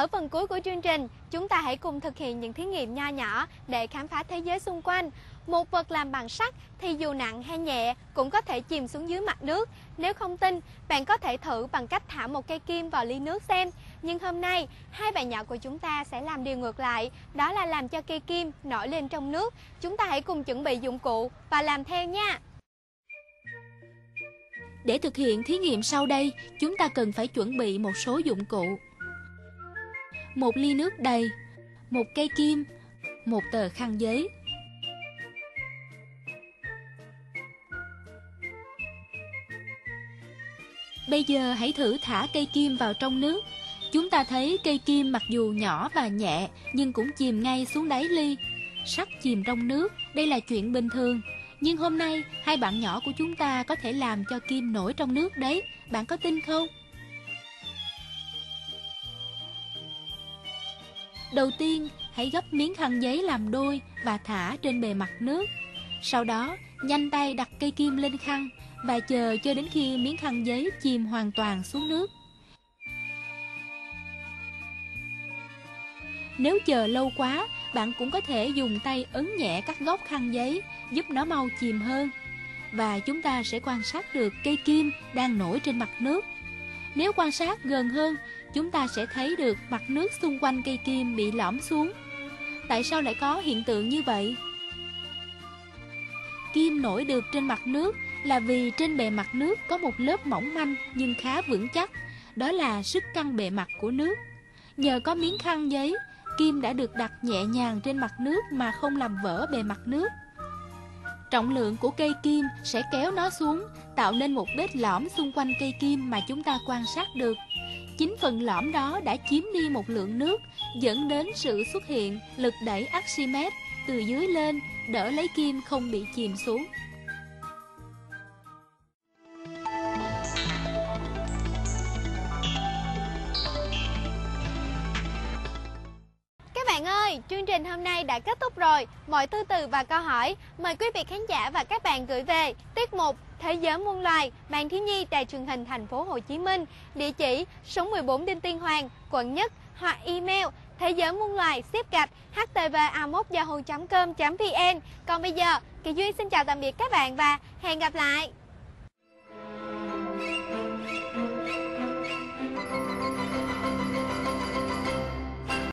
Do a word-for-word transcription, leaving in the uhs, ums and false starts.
Ở phần cuối của chương trình, chúng ta hãy cùng thực hiện những thí nghiệm nho nhỏ để khám phá thế giới xung quanh. Một vật làm bằng sắt thì dù nặng hay nhẹ cũng có thể chìm xuống dưới mặt nước. Nếu không tin, bạn có thể thử bằng cách thả một cây kim vào ly nước xem. Nhưng hôm nay, hai bạn nhỏ của chúng ta sẽ làm điều ngược lại, đó là làm cho cây kim nổi lên trong nước. Chúng ta hãy cùng chuẩn bị dụng cụ và làm theo nha. Để thực hiện thí nghiệm sau đây, chúng ta cần phải chuẩn bị một số dụng cụ. Một ly nước đầy, một cây kim, một tờ khăn giấy. Bây giờ hãy thử thả cây kim vào trong nước. Chúng ta thấy cây kim mặc dù nhỏ và nhẹ nhưng cũng chìm ngay xuống đáy ly. Sắt chìm trong nước, đây là chuyện bình thường. Nhưng hôm nay, hai bạn nhỏ của chúng ta có thể làm cho kim nổi trong nước đấy. Bạn có tin không? Đầu tiên, hãy gấp miếng khăn giấy làm đôi và thả trên bề mặt nước. Sau đó, nhanh tay đặt cây kim lên khăn và chờ cho đến khi miếng khăn giấy chìm hoàn toàn xuống nước. Nếu chờ lâu quá, bạn cũng có thể dùng tay ấn nhẹ các góc khăn giấy, giúp nó mau chìm hơn. Và chúng ta sẽ quan sát được cây kim đang nổi trên mặt nước. Nếu quan sát gần hơn, chúng ta sẽ thấy được mặt nước xung quanh cây kim bị lõm xuống. Tại sao lại có hiện tượng như vậy? Kim nổi được trên mặt nước là vì trên bề mặt nước có một lớp mỏng manh nhưng khá vững chắc. Đó là sức căng bề mặt của nước. Nhờ có miếng khăn giấy, kim đã được đặt nhẹ nhàng trên mặt nước mà không làm vỡ bề mặt nước. Trọng lượng của cây kim sẽ kéo nó xuống, tạo nên một vết lõm xung quanh cây kim mà chúng ta quan sát được. Chính phần lõm đó đã chiếm đi một lượng nước, dẫn đến sự xuất hiện lực đẩy Archimedes từ dưới lên, đỡ lấy kim không bị chìm xuống. Các bạn ơi, chương trình hôm nay đã kết thúc rồi. Mọi thư từ và câu hỏi mời quý vị khán giả và các bạn gửi về tiết mục Thế giới muôn loài, Ban Thiếu nhi Đài Truyền hình Thành phố Hồ Chí Minh, địa chỉ số mười bốn Đinh Tiên Hoàng, quận Nhất, hoặc email thế giới muôn loài xếp gạch h t v a một yahoo chấm com chấm vn. Còn bây giờ, Kỳ Duyên xin chào tạm biệt các bạn và hẹn gặp lại.